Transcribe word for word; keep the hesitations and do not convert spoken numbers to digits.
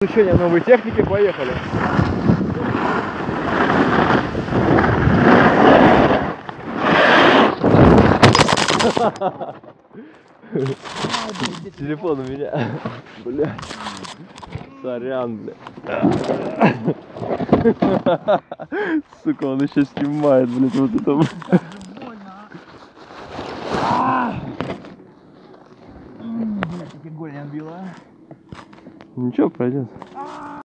Изучение новой техники, поехали. Телефон у меня. Бля. Сорян, бля. Сука, он еще снимает, блядь, вот это. Ничего, пройдет.